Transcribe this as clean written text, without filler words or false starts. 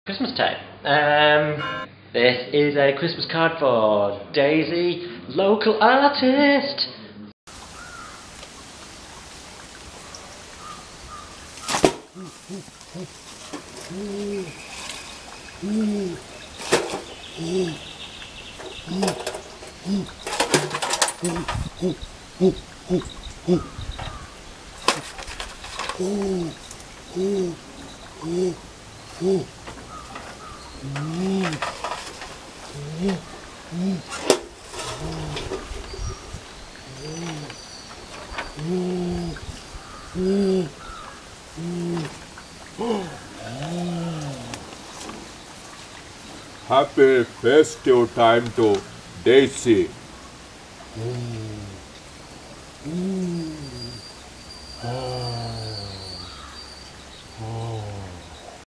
Christmas time. This is a Christmas card for Daisy, local artist. Happy festive time to Daisy. Ah.